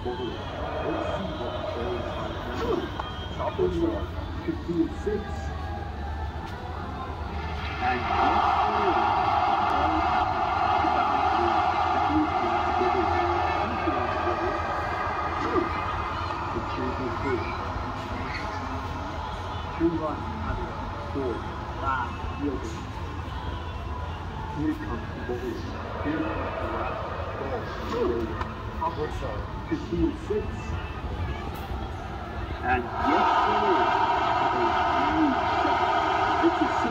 ball. Let's see what the ball is like now. Chopper shot could be a 6. And yes, the champion first. 2 runs added, 4, back, fielding. Here comes the ball. Here comes the left. Ball, cover shot, could be a 6. And yes, sir, a huge shot. It's a 6.